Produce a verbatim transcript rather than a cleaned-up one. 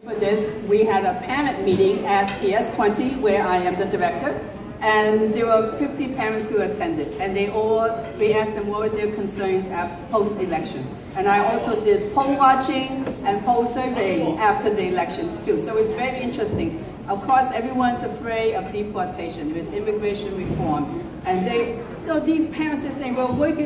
For this, we had a parent meeting at P S twenty, where I am the director, and there were fifty parents who attended, and they all, we asked them what were their concerns after post-election. And I also did poll watching and poll surveying after the elections too, so it's very interesting. Of course, everyone's afraid of deportation with immigration reform, and they, you know, these parents are saying, well, we're